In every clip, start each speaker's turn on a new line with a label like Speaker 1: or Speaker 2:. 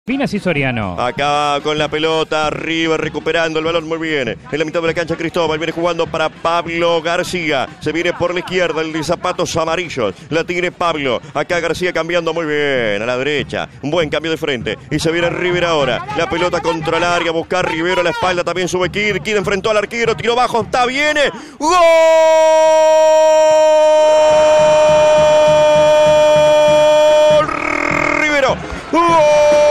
Speaker 1: Pinas y Soriano.
Speaker 2: Acá con la pelota, River recuperando el balón muy bien. En la mitad de la cancha Cristóbal viene jugando para Pablo García. Se viene por la izquierda, el de zapatos amarillos. La tiene Pablo. Acá García cambiando muy bien a la derecha. Un buen cambio de frente. Y se viene River ahora. La pelota contra el área, buscar Rivero a la espalda. También sube Kid. Kid enfrentó al arquero, tiró bajo, está bien. ¡Gol! Rivero. ¡Gol!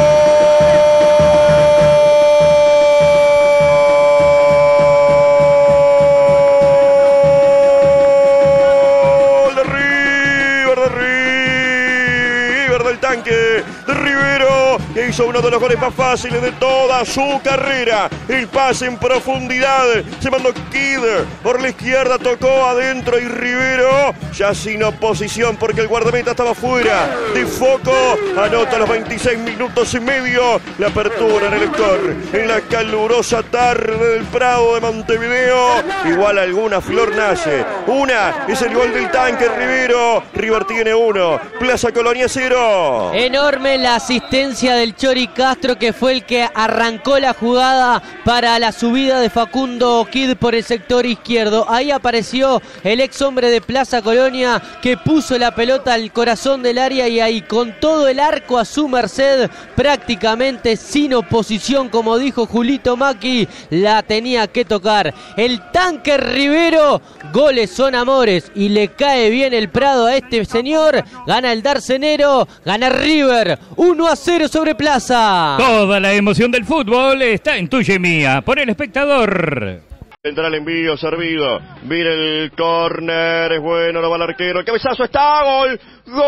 Speaker 2: Tanque de Rivero, que hizo uno de los goles más fáciles de toda su carrera. El pase en profundidad, se mandó Kid por la izquierda, tocó adentro y Rivero ya sin oposición porque el guardameta estaba fuera de foco. Anota a los 26 minutos y medio la apertura en el Lector en la calurosa tarde del Prado de Montevideo. Igual alguna flor nace. Una es el gol del Tanque Rivero. River tiene 1, Plaza Colonia 0.
Speaker 3: Enorme la asistencia del Chori Castro, que fue el que arrancó la jugada para la subida de Facundo Kid por el sector izquierdo. Ahí apareció el ex hombre de Plaza Colonia, que puso la pelota al corazón del área y ahí con todo el arco a su merced, prácticamente sin oposición, como dijo Julito Macchi, la tenía que tocar. El Tanque Rivero, goles son amores y le cae bien el Prado a este señor. Gana el Darcenero, gana River, 1-0 sobre Plaza.
Speaker 1: Toda la emoción del fútbol está en tuya y mía, por El Espectador.
Speaker 2: Entra el envío servido, viene el córner, es bueno, lo va el arquero, el cabezazo está, gol,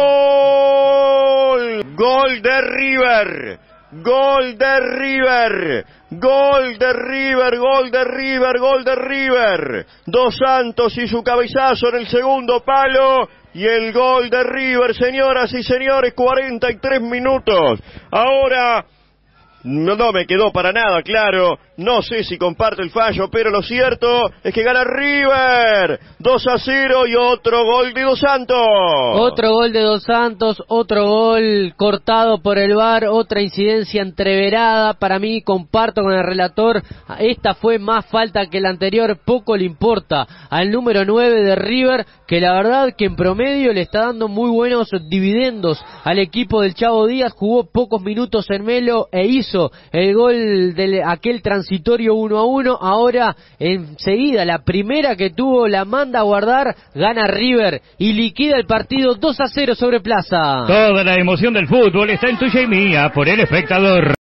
Speaker 2: gol, gol de River, gol de River, gol de River, gol de River, gol de River. Dos Santos y su cabezazo en el segundo palo. Y el gol de River, señoras y señores, 43 minutos. Ahora, no me quedó para nada claro. No sé si comparte el fallo, pero lo cierto es que gana River 2-0 y otro gol de Dos Santos.
Speaker 3: Otro gol de Dos Santos, otro gol cortado por el VAR, otra incidencia entreverada. Para mí, comparto con el relator, esta fue más falta que la anterior. Poco le importa al número 9 de River, que la verdad que en promedio le está dando muy buenos dividendos al equipo del Chavo Díaz. Jugó pocos minutos en Melo e hizo el gol de aquel transitorio 1-1. Ahora enseguida la primera que tuvo la manda a guardar, gana River y liquida el partido 2-0 sobre Plaza.
Speaker 1: Toda la emoción del fútbol está en tuya y mía, por El Espectador.